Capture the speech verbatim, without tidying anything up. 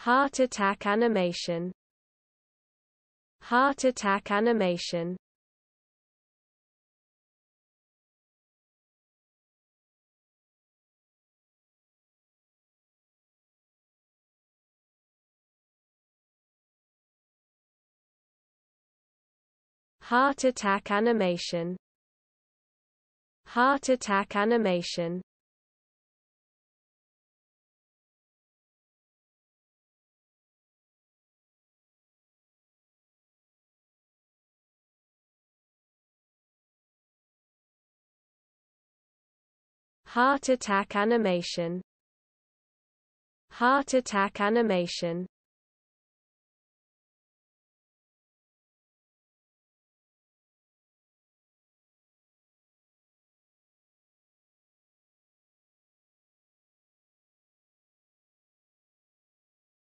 Heart attack animation. Heart attack animation. Heart attack animation. Heart attack animation. Heart attack animation. Heart attack animation.